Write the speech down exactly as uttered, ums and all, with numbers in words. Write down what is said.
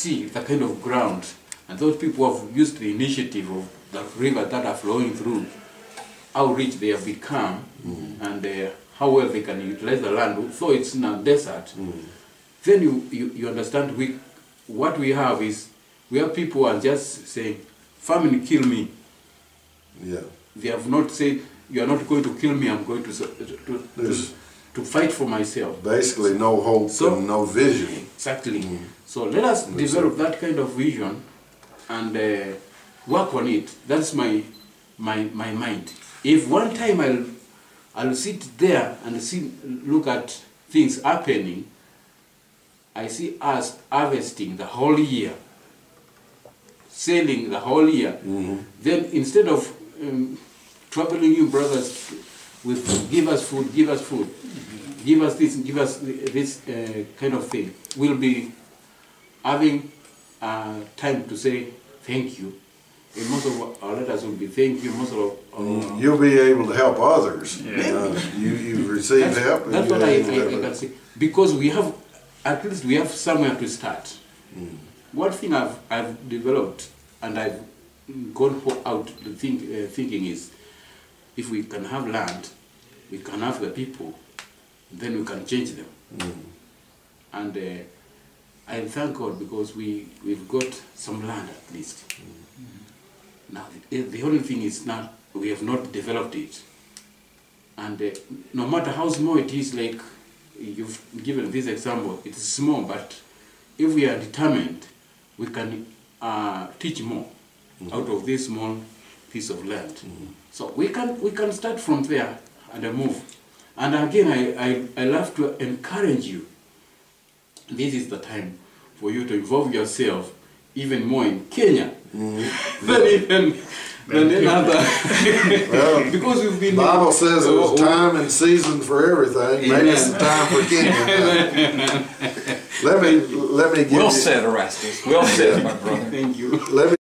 see the kind of ground, and those people have used the initiative of the rivers that are flowing through, how rich they have become, mm. and uh, how well they can utilize the land, so it's in a desert. Mm. Then you, you, you understand we, what we have is, we have people who are just saying, famine, kill me. Yeah. They have not said, you are not going to kill me, I'm going to, to, to, to fight for myself. Basically no hope so, and no vision. Exactly. Mm. So let us That's develop it. that kind of vision and uh, work on it. That's my, my, my mind. If one time I'll, I'll sit there and see, look at things happening, I see us harvesting the whole year, selling the whole year, mm-hmm. then instead of um, troubling you brothers with give us food, give us food, mm-hmm. give us this, give us this uh, kind of thing, we'll be having uh, time to say thank you. And most of our letters will be thank you. Most of uh, you'll be able to help others. Yeah. Uh, you you receive that's, help. That's what I, I, I can say, because we have at least we have somewhere to start. Mm. One thing I've I've developed and I've gone out to think uh, thinking is, if we can have land, we can have the people, then we can change them. Mm. And uh, I thank God because we we've got some land at least. Mm. Now, the, the only thing is now we have not developed it. And uh, no matter how small it is, like you've given this example, it is small, but if we are determined, we can uh, teach more mm-hmm. out of this small piece of land. Mm-hmm. So we can, we can start from there and uh, move. And again, I, I, I love to encourage you. This is the time for you to involve yourself even more in Kenya mm-hmm. than even than in other. Well, because we've been. The Bible says it was time and season for everything. Maybe it's the time for Kenya. let me let me give well you. said, Erastus. Well said, my brother. Thank you. Let me.